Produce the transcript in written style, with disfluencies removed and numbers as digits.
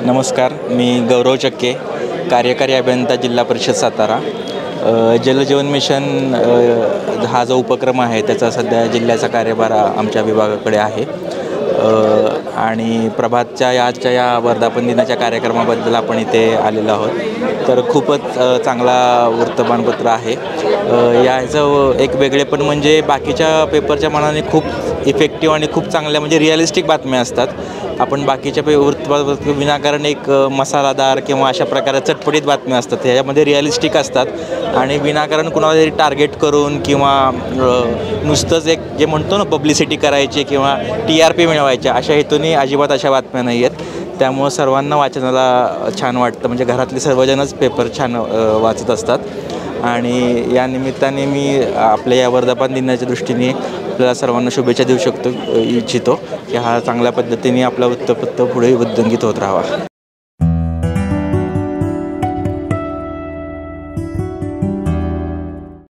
नमस्कार, मी गौरव चक्के, कार्यकारी अभियंता जिल्हा परिषद सातारा। जलजीवन मिशन हा जो उपक्रम आहे त्याचा सध्या जिल्ह्याचा कार्यभार आमच्या विभागाकडे आहे। आणि प्रभातच्या या वर्धापन दिनाच्या कार्यक्रमाबद्दल आपण इथे आलेलो आहोत। तर खूपच चांगला वर्तमानपत्र आहे। याचं एक वेगळेपण म्हणजे बाकीच्या पेपरच्या मानाने खूप इफेक्टिव्ह आणि खूप चांगल्या म्हणजे रिअलिस्टिक बातम्या असतात। आपण बाकीच्या वृत्तपत्रात विनाकारण एक मसालादार किंवा अशा प्रकारे चटपटीत बातम्या असतात, ह्याच्यामध्ये रिअलिस्टिक असतात आणि विनाकारण कुणाला तरी टार्गेट करून किंवा नुसतंच एक जे म्हणतो ना पब्लिसिटी करायची किंवा TRP मिळवायच्या अशा हेतूने अजिबात अशा बातम्या नाही आहेत। त्यामुळं सर्वांना वाचनाला छान वाटतं, म्हणजे घरातले सर्वजणच पेपर छान वाचत असतात। आणि या निमित्ताने मी आपल्या या वर्धापन दिनाच्या दृष्टीने आपल्याला सर्वांना शुभेच्छा देऊ इच्छितो की हा चांगल्या पद्धतीने आपला वृत्तपत्र पुढे उद्योगित होत राहावा।